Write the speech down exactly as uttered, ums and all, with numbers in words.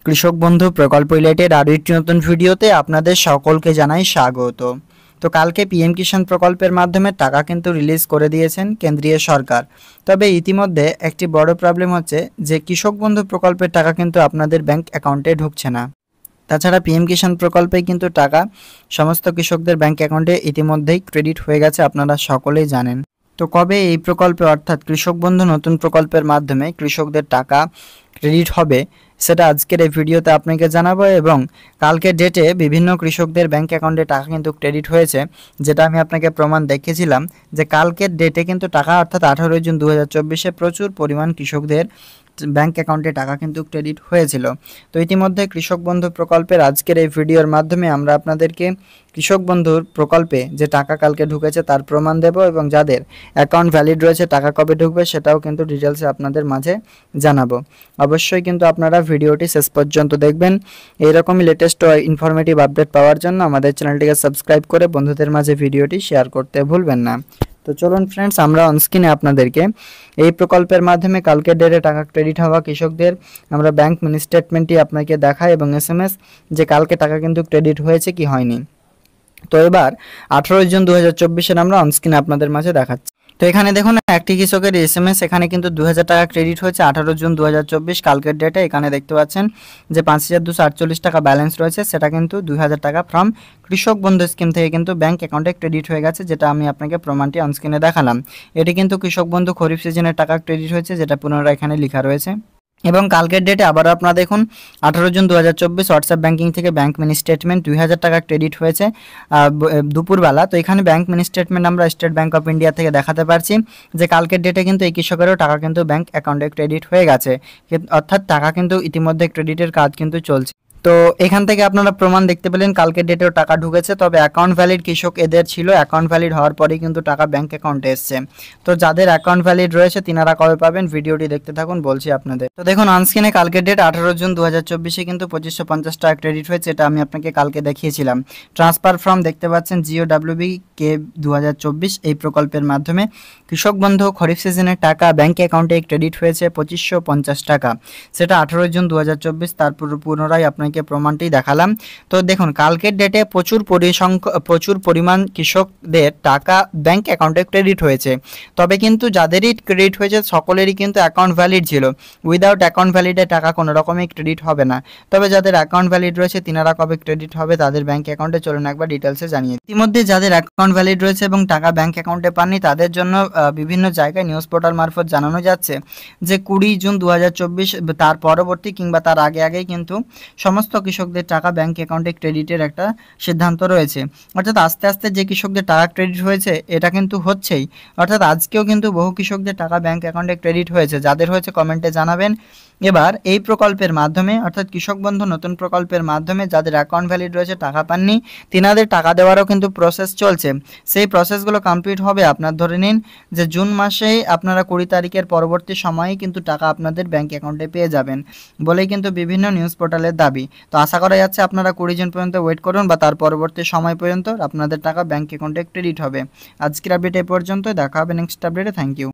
কৃষক বন্ধু প্রকল্প রিলেটেড আরও একটি নতুন ভিডিওতে আপনাদের সকলকে জানাই স্বাগত। তো কালকে পিএম কিষাণ প্রকল্পের মাধ্যমে টাকা কিন্তু রিলিজ করে দিয়েছেন কেন্দ্রীয় সরকার। তবে ইতিমধ্যে একটি বড় প্রবলেম হচ্ছে যে কৃষক বন্ধু প্রকল্পের টাকা কিন্তু আপনাদের ব্যাংক অ্যাকাউন্টে ঢুকছে না। তাছাড়া পিএম কিষাণ প্রকল্পে কিন্তু টাকা সমস্ত কৃষকদের ব্যাংক অ্যাকাউন্টে ইতিমধ্যেই ক্রেডিট হয়ে গেছে, আপনারা সকলেই জানেন। তো কবে এই প্রকল্পে অর্থাৎ কৃষক বন্ধু নতুন প্রকল্পের মাধ্যমে কৃষকদের টাকা ক্রেডিট হবে সেটা আজকের এই ভিডিওতে আপনাকে জানাবো, এবং কালকের ডেটে বিভিন্ন কৃষকদের ব্যাংক অ্যাকাউন্টে টাকা কিন্তু ক্রেডিট হয়েছে, যেটা আমি আপনাকে প্রমাণ দেখিয়েছিলাম যে কালকের ডেটে কিন্তু টাকা অর্থাৎ আঠারোই জুন দু হাজার চব্বিশে প্রচুর পরিমাণ কৃষকদের ব্যাংক অ্যাকাউন্টে টাকা কিন্তু ক্রেডিট হয়েছিল। তো ইতিমধ্যে কৃষক বন্ধু প্রকল্পের আজকের এই ভিডিওর মাধ্যমে আমরা আপনাদেরকে কৃষক বন্ধুর প্রকল্পে যে টাকা কালকে ঢুকেছে তার প্রমাণ দেব, এবং যাদের অ্যাকাউন্ট ভ্যালিড রয়েছে টাকা কবে ঢুকবে সেটাও কিন্তু ডিটেলসে আপনাদের মাঝে জানাবো। অবশ্যই কিন্তু আপনারা ভিডিওটি শেষ পর্যন্ত দেখবেন। এইরকমই লেটেস্ট ও ইনফরমেটিভ আপডেট পাওয়ার জন্য আমাদের চ্যানেলটিকে সাবস্ক্রাইব করে বন্ধুদের মাঝে ভিডিওটি শেয়ার করতে ভুলবেন না। তো চলুন ফ্রেন্ডস, আমরা অনস্ক্রিনে আপনাদেরকে এই প্রকল্পের মাধ্যমে কালকের ডেটে টাকা ক্রেডিট হওয়া কৃষকদের আমরা ব্যাংক মিনি স্টেটমেন্টটি আপনাকে দেখাই এবং এস এম এস যে কালকে টাকা কিন্তু ক্রেডিট হয়েছে কি হয়নি। তো এবার আঠারোই জুন দু হাজার চব্বিশের আমরা অনস্ক্রিনে আপনাদের মাঝে দেখাচ্ছি। তো এখানে দেখুন একটি কৃষকের এস এম এস এখানে কিন্তু দু হাজার টাকা ক্রেডিট হয়েছে আঠারো জুন দু হাজার চব্বিশ কালকের ডেটে। এখানে দেখতে পাচ্ছেন যে পাঁচ হাজার দুশো আটচল্লিশ টাকা ব্যালেন্স রয়েছে, সেটা কিন্তু দুই হাজার টাকা ফ্রম কৃষক বন্ধু স্কিম থেকে কিন্তু ব্যাংক অ্যাকাউন্টে ক্রেডিট হয়ে গেছে, যেটা আমি আপনাকে প্রমাণটি অনস্ক্রিনে দেখালাম। এটি কিন্তু কৃষক বন্ধু খরিফ সিজনের টাকা ক্রেডিট হয়েছে, যেটা পুনরায় এখানে লেখা রয়েছে। এবং কালকের ডেটে আবারও আপনারা দেখুন আঠারো জুন দু হাজার চব্বিশ হোয়াটসঅ্যাপ ব্যাঙ্কিং থেকে ব্যাংক মিনি স্টেটমেন্ট দুই হাজার টাকা ক্রেডিট হয়েছে দুপুরবেলা। তো এখানে ব্যাংক মিনি স্টেটমেন্ট আমরা স্টেট ব্যাংক অফ ইন্ডিয়া থেকে দেখাতে পারছি যে কালকের ডেটে কিন্তু এই কৃষকেরও টাকা কিন্তু ব্যাংক অ্যাকাউন্টে ক্রেডিট হয়ে গেছে, অর্থাৎ টাকা কিন্তু ইতিমধ্যে ক্রেডিটের কাজ কিন্তু চলছে। তো এখান থেকে আপনারা প্রমাণ দেখতে পেলেন কালকের ডেটেও টাকা ঢুকেছে, তবে অ্যাকাউন্ট ভ্যালিড কৃষক এদের ছিল, অ্যাকাউন্ট ভ্যালিড হওয়ার পরেই কিন্তু টাকা ব্যাংক অ্যাকাউন্টে এসছে। তো যাদের অ্যাকাউন্ট ভ্যালিড রয়েছে তিনারা কবে পাবেন ভিডিওটি দেখতে থাকুন, বলছি আপনাদের। তো দেখুন অনস্ক্রিনে কালকের ডেট আঠারো জুন দু হাজার চব্বিশে কিন্তু পঁচিশশো পঞ্চাশ টাকা ক্রেডিট হয়েছে, এটা আমি আপনাকে কালকে দেখিয়েছিলাম। ট্রান্সফার ফর্ম দেখতে পাচ্ছেন জিও ডাব্লিউবি কে দু হাজার চব্বিশ এই প্রকল্পের মাধ্যমে কৃষক বন্ধু খরিফ সিজনের টাকা ব্যাংক অ্যাকাউন্টে ক্রেডিট হয়েছে পঁচিশশো পঞ্চাশ টাকা, সেটা আঠারো জুন দু হাজার চব্বিশ। তারপর পুনরায় আপনাকে প্রমাণটি দেখালাম। তো দেখুন কালকের ডেটে প্রচুর পরিসংখ্য প্রচুর পরিমাণ কৃষকদের টাকা ব্যাংক অ্যাকাউন্টে ক্রেডিট হয়েছে, তবে কিন্তু যাদেরই ক্রেডিট হয়েছে সকলেরই কিন্তু অ্যাকাউন্ট ভ্যালিড ছিল। উইদাউট অ্যাকাউন্ট ভ্যালিডে টাকা কোনো রকমই ক্রেডিট হবে না। তবে যাদের অ্যাকাউন্ট ভ্যালিড রয়েছে তিনারা কবে ক্রেডিট হবে তাদের ব্যাংক অ্যাকাউন্টে চলুন একবার ডিটেলসে জানিয়ে। ইতিমধ্যে যাদের অ্যাকাউন্ট ভ্যালিড রয়েছে এবং টাকা ব্যাংক অ্যাকাউন্টে পাননি তাদের জন্য বিভিন্ন জায়গায় নিউজ পোর্টাল মারফত জানানো যাচ্ছে যে কুড়ি জুন দু হাজার চব্বিশ তার পরবর্তী কিংবা তার আগে আগেই কিন্তু সমস্ত কৃষকদের টাকা ব্যাংক অ্যাকাউন্টে ক্রেডিটের একটা সিদ্ধান্ত রয়েছে। অর্থাৎ আস্তে আস্তে যে কৃষকদের টাকা ক্রেডিট হয়েছে এটা কিন্তু হচ্ছেই, অর্থাৎ আজকেও কিন্তু বহু কৃষকদের টাকা ব্যাংক অ্যাকাউন্টে ক্রেডিট হয়েছে। যাদের হয়েছে কমেন্টে জানাবেন। এবার এই প্রকল্পের মাধ্যমে অর্থাৎ কৃষক বন্ধু নতুন প্রকল্পের মাধ্যমে যাদের অ্যাকাউন্ট ভ্যালিড রয়েছে টাকা পাননি তিনাদের টাকা দেওয়ারও কিন্তু প্রসেস চলছে। সেই প্রসেসগুলো কমপ্লিট হবে আপনার ধরে নিন যে জুন মাসেই আপনারা কুড়ি তারিখের পরবর্তী সময়েই কিন্তু টাকা আপনাদের ব্যাংক অ্যাকাউন্টে পেয়ে যাবেন বলেই কিন্তু বিভিন্ন নিউজ পোর্টালের দাবি। তো আশা করা যাচ্ছে আপনারা কুড়ি জুন পর্যন্ত ওয়েট করুন বা তার পরবর্তী সময় পর্যন্ত আপনাদের টাকা ব্যাংক অ্যাকাউন্টে ক্রেডিট হবে। আজকের আপডেট এ পর্যন্ত, দেখা হবে নেক্সট আপডেটে। Thank you.